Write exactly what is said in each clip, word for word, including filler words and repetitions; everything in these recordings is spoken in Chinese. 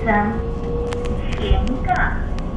三，前杠。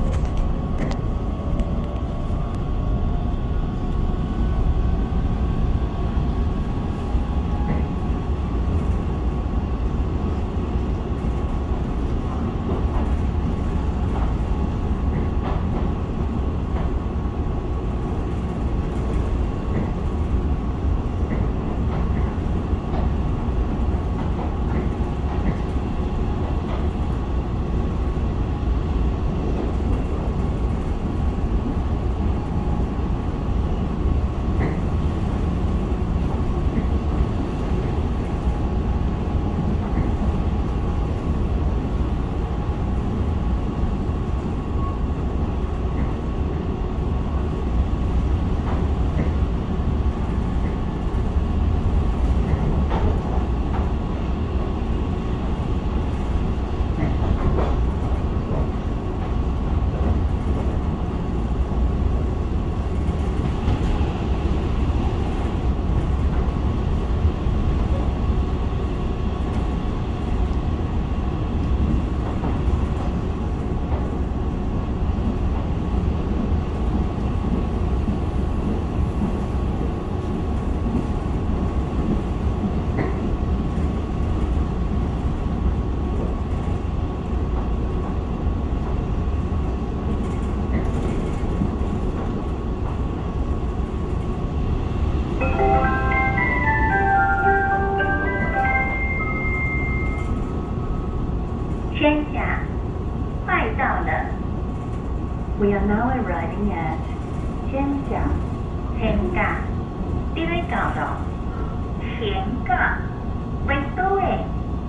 千甲，快到了。We are now arriving at 千甲。千甲，呢位到了。前甲，ไปด้วย。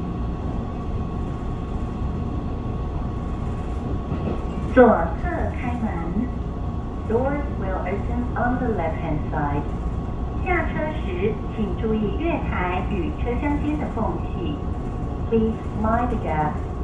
左侧开门。Doors will open on the left-hand side. 下车时，请注意月台与车厢间的缝隙。Please mind the gap